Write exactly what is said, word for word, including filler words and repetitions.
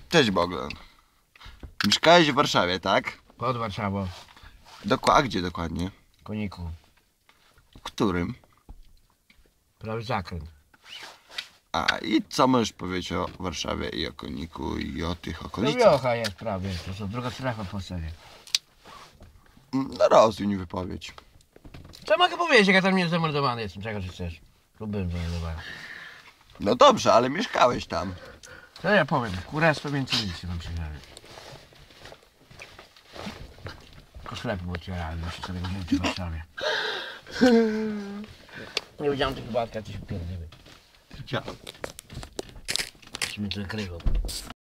Cześć Bogdan. Mieszkałeś w Warszawie, tak? Pod Warszawą. Dok a gdzie dokładnie? Koniku. Którym? Prawy zakręt. A i co możesz powiedzieć o Warszawie i o Koniku i o tych To okolicach? wiocha jest prawie, to są druga strefa po sobie. No rozwiń wypowiedź. Co mogę powiedzieć, jak ja tam nie zamordowany jestem, czego ty chcesz? Tu byłem zamordowany. No dobrze, ale mieszkałeś tam. Co ja powiem, kurestwo więcej nic się wam przyjrzałem. Tylko sklepy otwierałem, muszę sobie wziąć w Warszawie. Nie widziałem tych batka, coś pierdolę. Chciałem. Czy mnie to kryło.